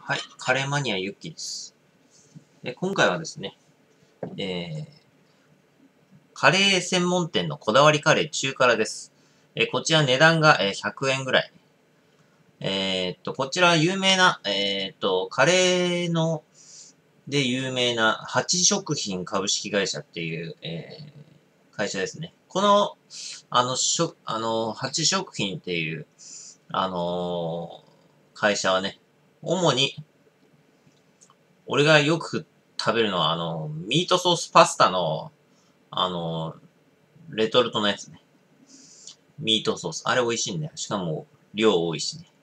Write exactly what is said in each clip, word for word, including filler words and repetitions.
はい、カレーマニアユッキーです。で今回はですね、えー、カレー専門店のこだわりカレー中辛です。えー、こちら値段が、えー、ひゃくえんぐらい。えー、っと、こちら有名な、えー、っと、カレーの、で有名な八食品株式会社っていう、えー、会社ですね。この、あの、しょ、あの、八食品っていう、あのー会社はね、主に、俺がよく食べるのは、あの、ミートソースパスタの、あの、レトルトのやつね。ミートソース。あれ美味しいんだよ。しかも、量多いしね。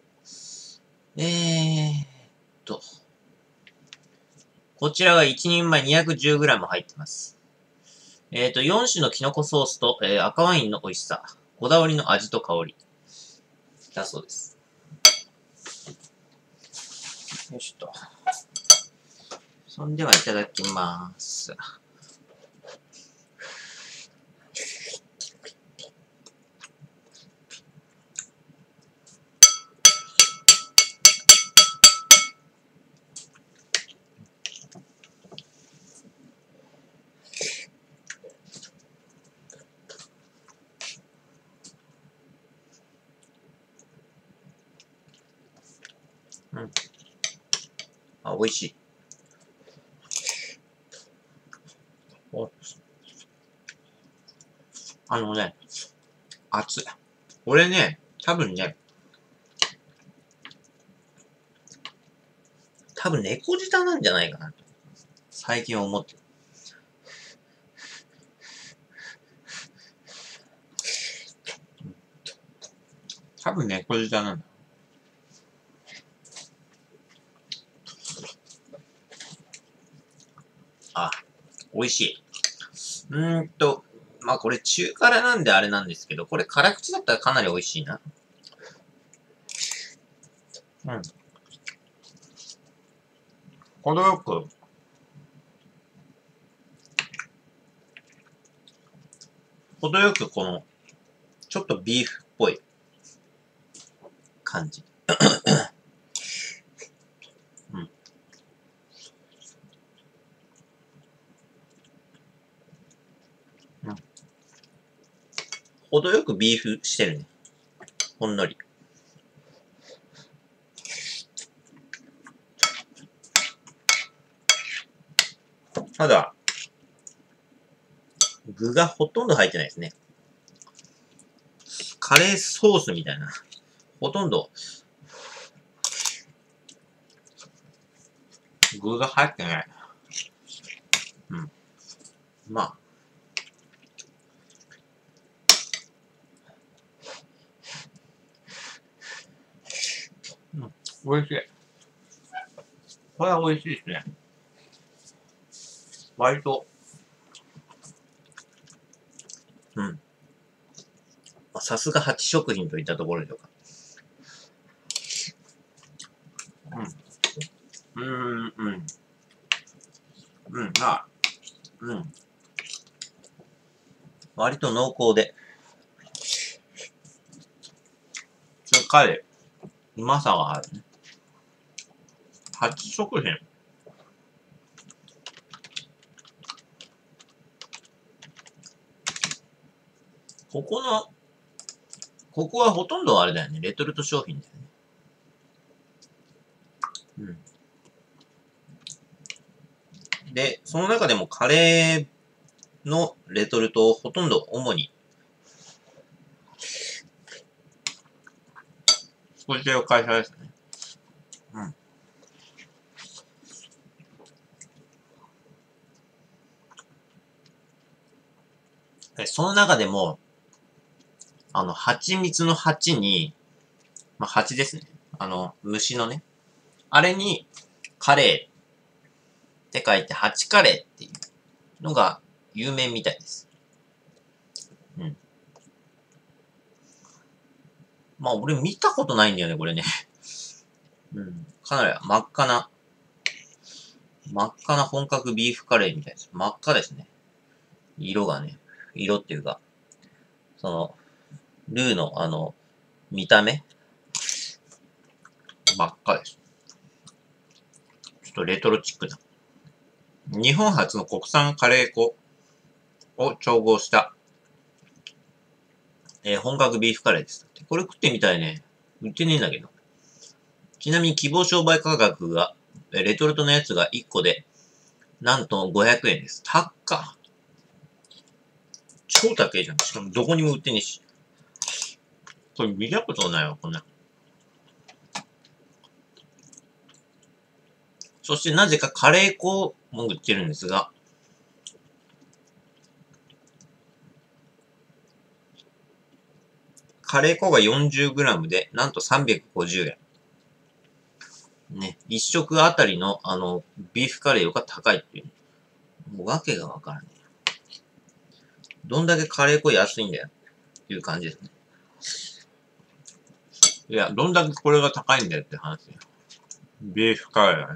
えーっと、こちらがいちにんまえ にひゃくじゅうグラム 入ってます。えーっと、よん種のキノコソースと、えー、赤ワインの美味しさ。こだわりの味と香り。だそうです。よいしょと。そんではいただきます。うん。あ、美味しい。おあのね、熱い。これね、多分ね、多分猫舌なんじゃないかなと。最近思ってる。多分猫舌なんだ。あ、美味しい。うーんと、まあこれ中辛なんであれなんですけど、これ辛口だったらかなり美味しいな。うん。程よく、程よくこの、ちょっとビーフっぽい感じ。うん。うん。程よくビーフしてるね。ほんのり。ただ、具がほとんど入ってないですね。カレーソースみたいな。ほとんど、具が入ってない。うん。まあ。うん。美味しい。これは美味しいですね。割と、うん。さすが八食品といったところでしょうか。うん。うーん、うん。うん、まあ、うん。割と濃厚で、しっかり、うまさがあるね。八食品。ここの、ここはほとんどあれだよね。レトルト商品だよね。うん。で、その中でもカレーのレトルトをほとんど主に、作ってる会社ですね。うん。でその中でも、あの、蜂蜜の蜂に、まあ、蜂ですね。あの、虫のね。あれに、カレーって書いて、蜂カレーっていうのが有名みたいです。うん。まあ、俺見たことないんだよね、これね。うん。かなり真っ赤な、真っ赤な本格ビーフカレーみたいです。真っ赤ですね。色がね。色っていうか、その、ルーのあの、見た目真っ赤です。 とレトロチックな。日本初の国産カレー粉を調合した、えー、本格ビーフカレーです。これ食ってみたいね。売ってねえんだけど。ちなみに希望商売価格が、レトルトのやつがいっこで、なんとごひゃくえんです。高っ。超高いじゃん。しかもどこにも売ってねえし。これ見たことないわ、こんな。そしてなぜかカレー粉も売ってるんですが、カレー粉が よんじゅうグラム で、なんとさんびゃくごじゅうえん。ね、一食あたりの、あの、ビーフカレーが高いっていう。もうわけがわからねえ。どんだけカレー粉安いんだよ。っていう感じですね。いや、どんだけこれが高いんだよって話。ビーフカレー。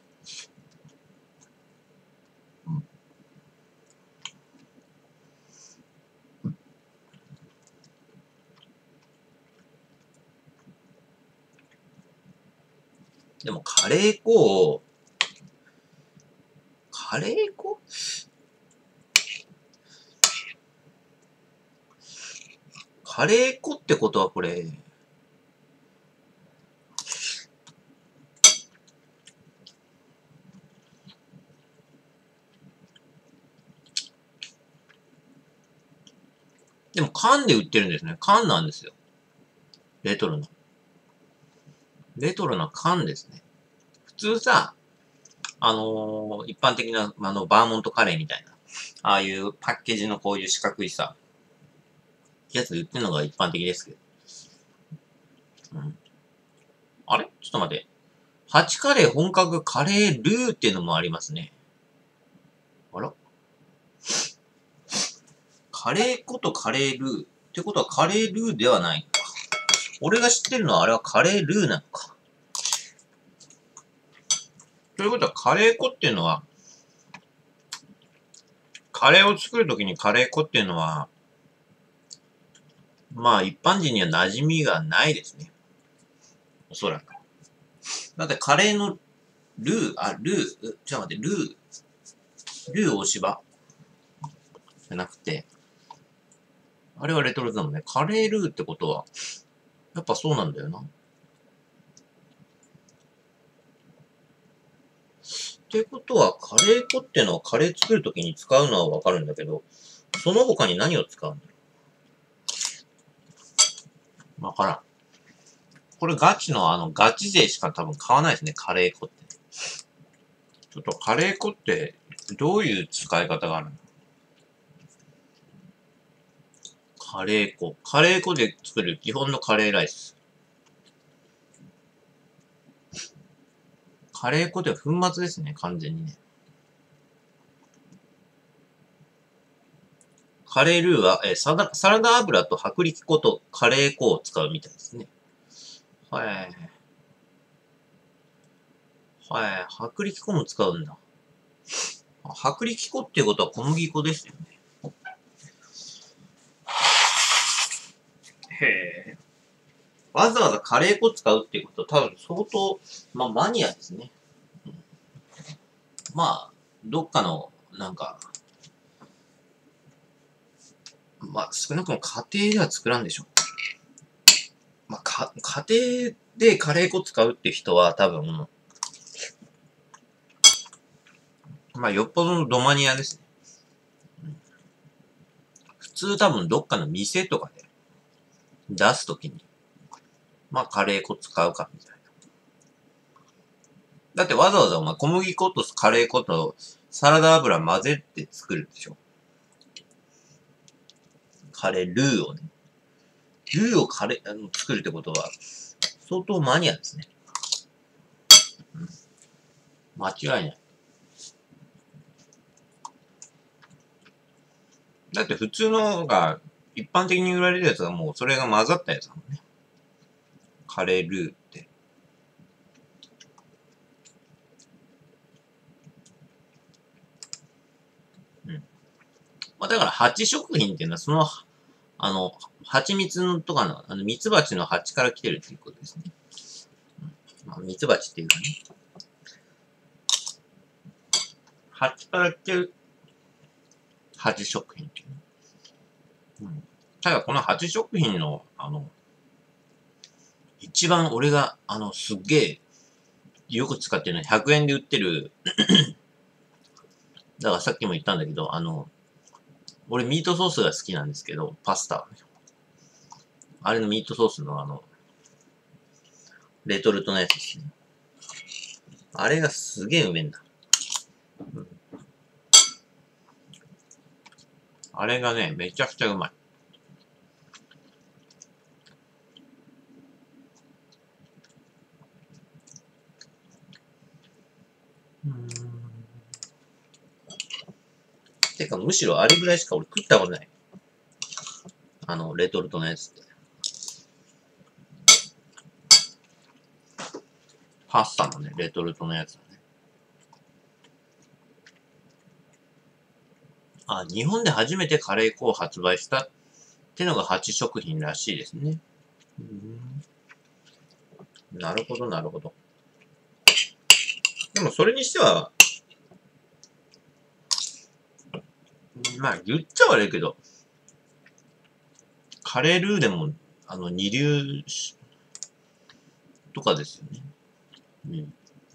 でもカレー粉を、カレー粉カレー粉ってことはこれ、でも缶で売ってるんですね。缶なんですよ。レトロな。レトロな缶ですね。普通さ、あのー、一般的な、あの、バーモントカレーみたいな、ああいうパッケージのこういう四角いさ、やつで売ってるのが一般的ですけど。うん。あれちょっと待って。ハチカレー本格カレールーっていうのもありますね。あらカレー粉とカレールー。ってことはカレールーではないのか。俺が知ってるのはあれはカレールーなのか。ということはカレー粉っていうのは、カレーを作るときにカレー粉っていうのは、まあ一般人には馴染みがないですね。おそらく。だってカレーのルー、あ、ルー、ちょっと待って、ルー、ルー大芝じゃなくて、あれはレトルトだもんね。カレールーってことは、やっぱそうなんだよな。ってことは、カレー粉ってのはカレー作るときに使うのはわかるんだけど、その他に何を使うんだろうわからん。これガチのあの、ガチ勢しか多分買わないですね、カレー粉って。ちょっとカレー粉ってどういう使い方があるのカレー粉。カレー粉で作る基本のカレーライス。カレー粉って粉末ですね、完全にね。カレールーは、えーサラ、サラダ油と薄力粉とカレー粉を使うみたいですね。はい。はい。薄力粉も使うんだ。薄力粉っていうことは小麦粉ですよね。へえ。わざわざカレー粉使うっていうことは多分相当、まあマニアですね。うん、まあ、どっかの、なんか、まあ少なくとも家庭では作らんでしょ。まあか、家庭でカレー粉使うって人は多分、まあよっぽどのドマニアですね。うん、普通多分どっかの店とかで出すときに、まあカレー粉使うかみたいな。だってわざわざお前小麦粉とカレー粉とサラダ油混ぜて作るでしょ。カレールーをね。ルーをカレー、あの作るってことは、相当マニアですね。うん、間違いない。だって普通のが、一般的に売られるやつがもうそれが混ざったやつだもんね。カレールーって。うん。まあだから蜂食品っていうのはその、あの、蜂蜜とかの、あの、蜜蜂の蜂から来てるっていうことですね。うん、まあ、蜜蜂っていうかね。 はちから来てる、はち食品っていう。うん。ただこのはち食品の、あの、一番俺が、あの、すっげえ、よく使ってるのはひゃくえんで売ってるだからさっきも言ったんだけど、あの、俺ミートソースが好きなんですけど、パスタ。あれのミートソースのあの、レトルトのやつですね。あれがすげえうめえんだ。うん、あれがね、めちゃくちゃうまい。うーん。てか、むしろあれぐらいしか俺食ったことない。あの、レトルトのやつって。パスタのね、レトルトのやつだね。あ、日本で初めてカレー粉を発売したってのがはち食品らしいですね。うーん。なるほど、なるほど。でもそれにしては、まあ言っちゃ悪いけど、カレールーでも、あの、二流とかですよね。うん。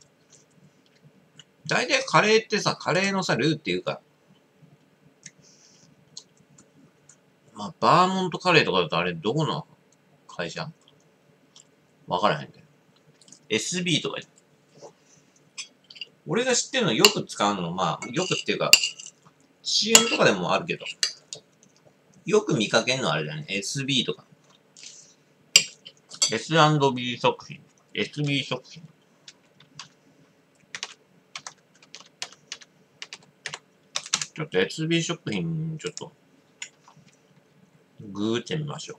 大体カレーってさ、カレーのさ、ルーっていうか、まあ、バーモントカレーとかだとあれ、どこの会社わからへんけど。エスビー とか。俺が知ってるのよく使うの、まあ、よくっていうか、シーエム とかでもあるけど、よく見かけんのはあれだよね。エスビー とか。エスアンドビー 食品。エスビー 食品。ちょっと エスビー 食品、ちょっと、グーってみましょう。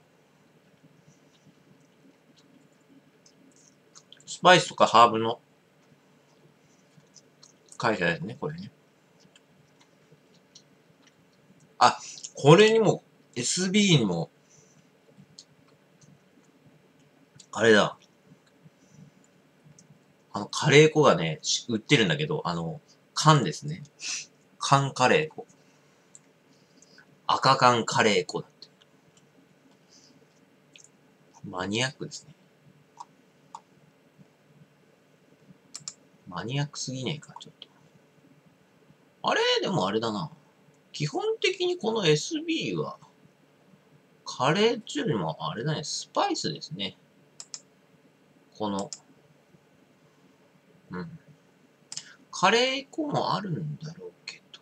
スパイスとかハーブの会社ですね、これね。あ、これにも、エスビー にも、あれだ。あの、カレー粉がね、売ってるんだけど、あの、缶ですね。缶カレー粉。赤缶カレー粉だって。マニアックですね。マニアックすぎねえか、ちょっと。あれでもあれだな。基本的にこの エスビー は、カレーっていうよりも、あれだね、スパイスですね。この、うん。カレー粉もあるんだろうけど。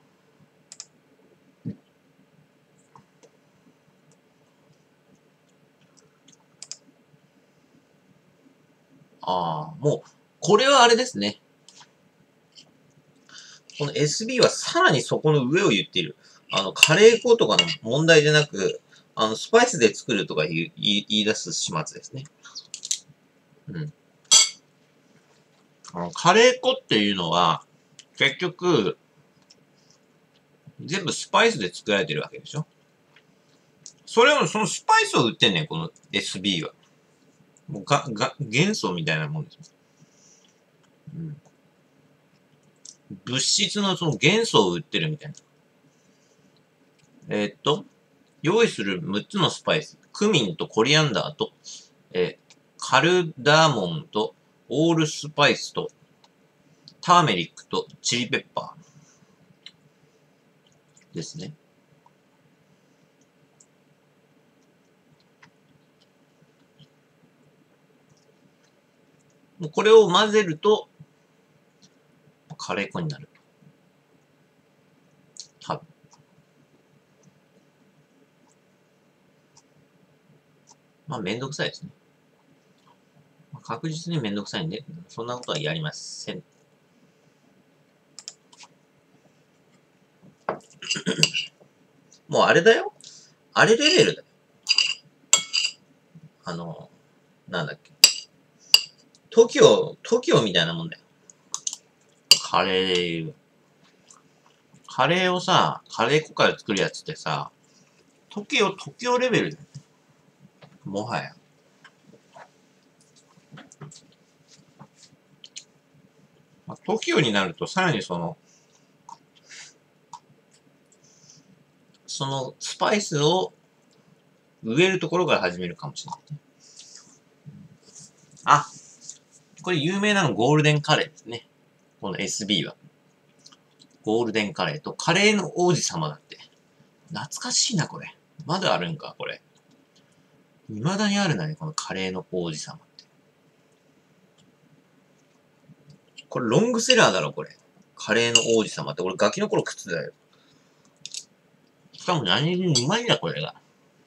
ああ、もう、これはあれですね。この エスビー はさらにそこの上を言っている。あの、カレー粉とかの問題じゃなく、あの、スパイスで作るとか言い言い出す始末ですね。うん。あの、カレー粉っていうのは、結局、全部スパイスで作られてるわけでしょ。それを、そのスパイスを売ってんねん、この エスビー は。もうが、が、元素みたいなもんです。うん。物質のその元素を売ってるみたいな。えー、っと、用意するむっつのスパイス。クミンとコリアンダーと、えー、カルダモンとオールスパイスとターメリックとチリペッパーですね。これを混ぜるとカレー粉になる。多分。まあめんどくさいですね。確実にめんどくさいんで、そんなことはやりません。もうあれだよ。あれレベルだよ。あの、なんだっけ。トキオ、トキオみたいなもんだよ。カレーで言う。カレーをさ、カレー粉から作るやつってさ、トキオ、トキオレベルだよ。もはや。まあ、トキオになるとさらにその、 そのスパイスを植えるところから始めるかもしれないね。あ、これ有名なのゴールデンカレーですね。この エスビー は。ゴールデンカレーとカレーの王子様だって。懐かしいな、これ。まだあるんか、これ。未だにあるんだね、このカレーの王子様って。これロングセラーだろ、これ。カレーの王子様って。俺ガキの頃食ってたよ。しかも何にうまいんだ、これが。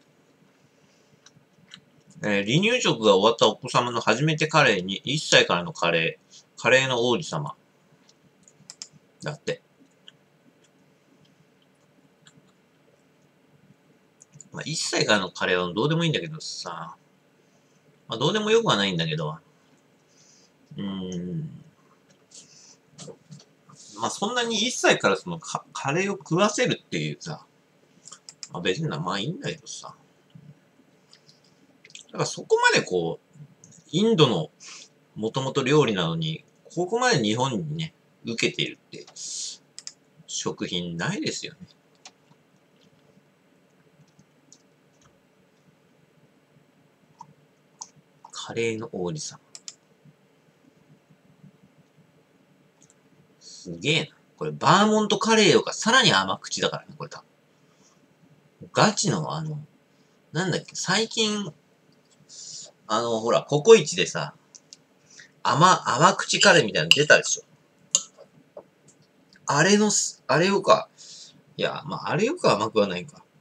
えー、離乳食が終わったお子様の初めてカレーにいっさいからのカレー。カレーの王子様。だって。まあ、いっさいからのカレーはどうでもいいんだけどさ。まあ、どうでもよくはないんだけど。うーん。まあ、そんなにいっさいからそのカカレーを食わせるっていうさ。まあ、別にまあいいんだけどさ。だからそこまでこう、インドのもともと料理なのに、ここまで日本にね、受けているって、食品ないですよね。カレーの王子様。すげえな。これ、バーモントカレーよかさらに甘口だからね、これ多分。ガチの、あの、なんだっけ、最近、あの、ほら、ココイチでさ、甘、甘口カレーみたいなの出たでしょ。あれのす、あれよか。いや、まあ、あれよく甘くはないか。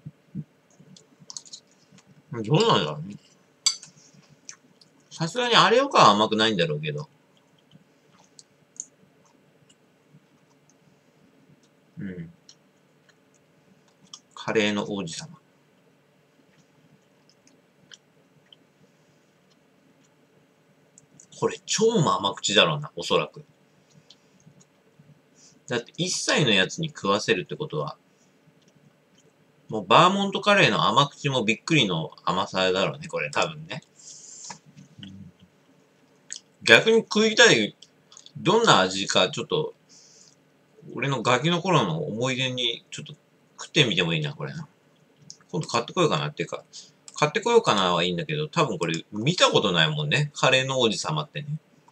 どうなんだろうね。さすがにあれよくは甘くないんだろうけど。うん。カレーの王子様。これ超甘口だろうな、おそらく。だっていっさいのやつに食わせるってことは、もうバーモントカレーの甘口もびっくりの甘さだろうね、これ多分ね。逆に食いたい、どんな味かちょっと、俺のガキの頃の思い出にちょっと食ってみてもいいな、これな。今度買ってこようかなっていうか、買ってこようかなはいいんだけど、多分これ見たことないもんね。カレーの王子様ってね。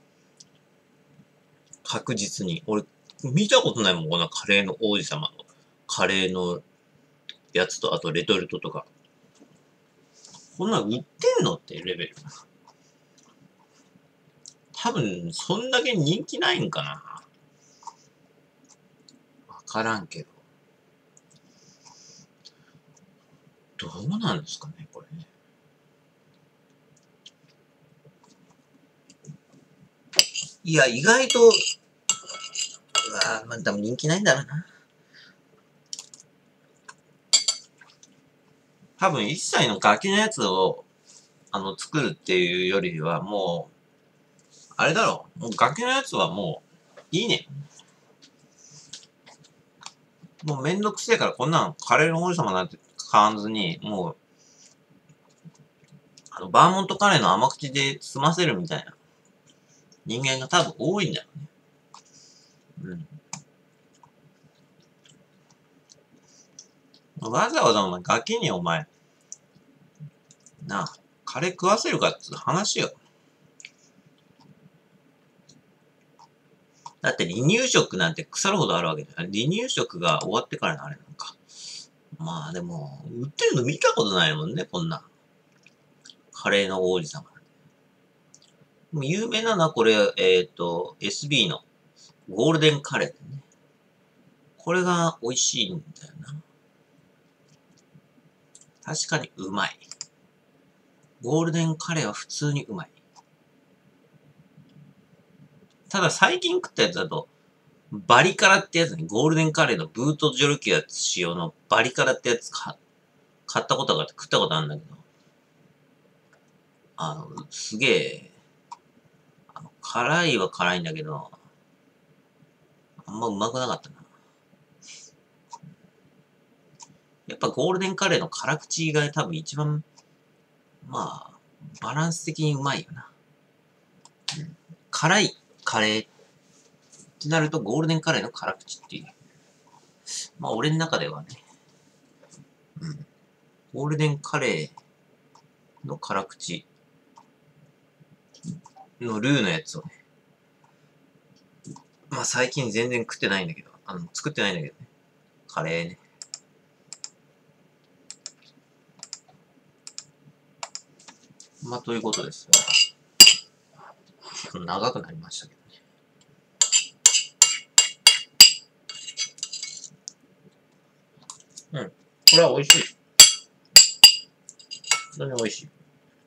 確実に。俺、見たことないもん、このカレーの王子様の。カレーのやつと、あとレトルトとか。こんなん売ってんのってレベル。多分、そんだけ人気ないんかな。わからんけど。どうなんですかね、これね。いや、意外と、うわまあ、多分人気ないんだろうな。多分、一切のガキのやつを、あの、作るっていうよりは、もう、あれだろう。もうガキのやつはもう、いいね。もうめんどくせえからこんなんカレーの王子様なんて買わずに、もう、あの、バーモントカレーの甘口で済ませるみたいな人間が多分多いんだよね。うん。わざわざお前ガキにお前、なあ、カレー食わせるかって話よ。だって離乳食なんて腐るほどあるわけじゃん。離乳食が終わってからのあれなんか。まあでも、売ってるの見たことないもんね、こんな。カレーの王子様。もう有名なのはこれ、えっ、ー、と、エスビー のゴールデンカレーだよね。これが美味しいんだよな。確かにうまい。ゴールデンカレーは普通にうまい。ただ最近食ったやつだと、バリカラってやつに、ゴールデンカレーのブートジョルキア使用のバリカラってやつか買ったことがあって食ったことあるんだけど、あの、すげえ、あの、辛いは辛いんだけど、あんまうまくなかったな。やっぱゴールデンカレーの辛口が多分一番、まあ、バランス的にうまいよな。うん、辛いカレーってなるとゴールデンカレーの辛口っていう。まあ俺の中ではね。 うん。ゴールデンカレーの辛口のルーのやつをね。まあ最近全然食ってないんだけど、あの、作ってないんだけどね。カレーね。まあということですよ。ちょっと長くなりましたけどね。うん。これは美味しい。本当に美味しい。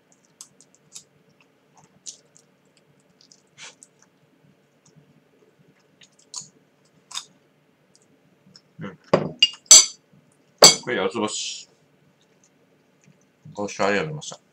うん。これ、八つ星。ご視聴ありがとうございました。